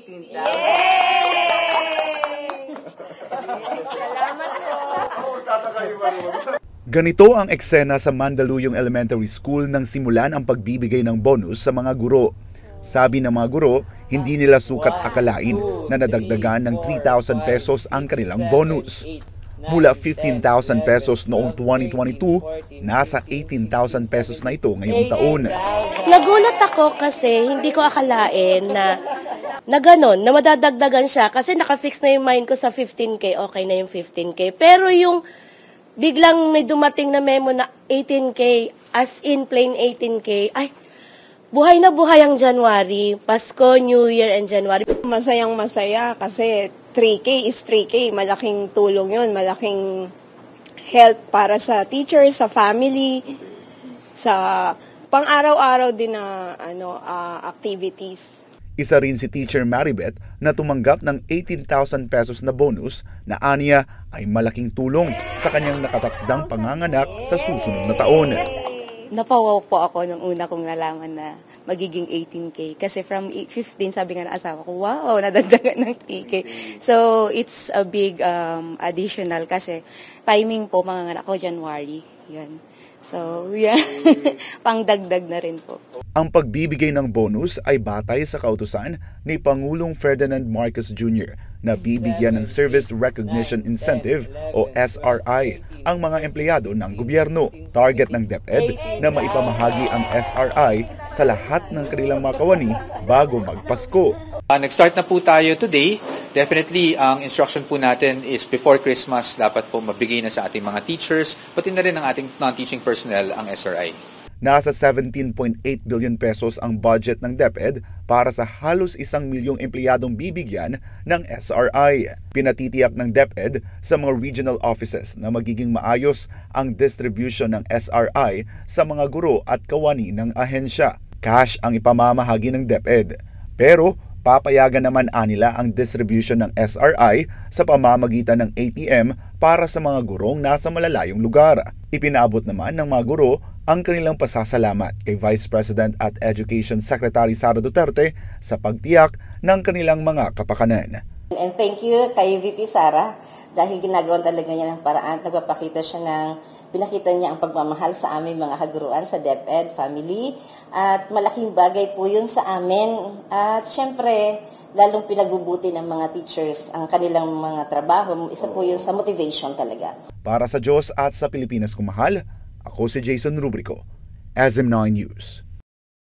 18,000. Salamat po. Ganito ang eksena sa Mandaluyong Elementary School nang simulan ang pagbibigay ng bonus sa mga guro. Sabi ng mga guro, hindi nila sukat akalain na nadagdagan ng 3,000 pesos ang kanilang bonus. Mula 15,000 pesos noong 2022, nasa 18,000 pesos na ito ngayong taon. Nagulat ako kasi hindi ko akalain na ganon, na madadagdagan siya kasi nakafix na yung mind ko sa 15K, okay na yung 15K. Pero yung biglang may dumating na memo na 18K, as in plain 18K, ay, buhay na buhay ang January, Pasko, New Year, and January. Masayang masaya kasi 3K is 3K, malaking tulong yun, malaking help para sa teachers, sa family, sa pang-araw-araw din na activities. Isa rin si Teacher Maribeth na tumanggap ng 18,000 pesos na bonus na aniya ay malaking tulong sa kanyang nakatakdang panganganak sa susunod na taon. Napawaw po ako nung una kong nalaman na magiging 18K. Kasi from 15, sabi nga ng asawa ko, wow, nadagdagan ng 3K. So, it's a big additional kasi timing po, manganganak ko January. Yan. So, yeah, pangdagdag na rin po. Ang pagbibigay ng bonus ay batay sa kautusan ni Pangulong Ferdinand Marcos Jr. na bibigyan ng Service Recognition Incentive o SRI ang mga empleyado ng gobyerno. Target ng DepEd na maipamahagi ang SRI sa lahat ng kanilang mga kawani bago magpasko. Nag-start na po tayo today. Definitely, ang instruction po natin is before Christmas, dapat po mabigay na sa ating mga teachers, pati na rin ang ating non-teaching personnel ang SRI. Nasa 17.8 billion pesos ang budget ng DepEd para sa halos 1 milyong empleyadong bibigyan ng SRI. Pinatitiyak ng DepEd sa mga regional offices na magiging maayos ang distribution ng SRI sa mga guro at kawani ng ahensya. Cash ang ipamamahagi ng DepEd. Pero papayagan naman anila ang distribution ng SRI sa pamamagitan ng ATM para sa mga gurong nasa malalayong lugar. Ipinaabot naman ng mga guro ang kanilang pasasalamat kay Vice President at Education Secretary Sara Duterte sa pagtiyak ng kanilang mga kapakanan. And thank you kay VP Sara dahil ginagawa talaga niya ng paraan, nagpapakita siya pinakita niya ang pagmamahal sa aming mga kaguruan sa DepEd family at malaking bagay po yun sa amin at syempre lalong pinagbubuti ng mga teachers ang kanilang mga trabaho, isa po yun sa motivation talaga. Para sa Diyos at sa Pilipinas kumahal, ako si Jason Rubrico, SM9 News.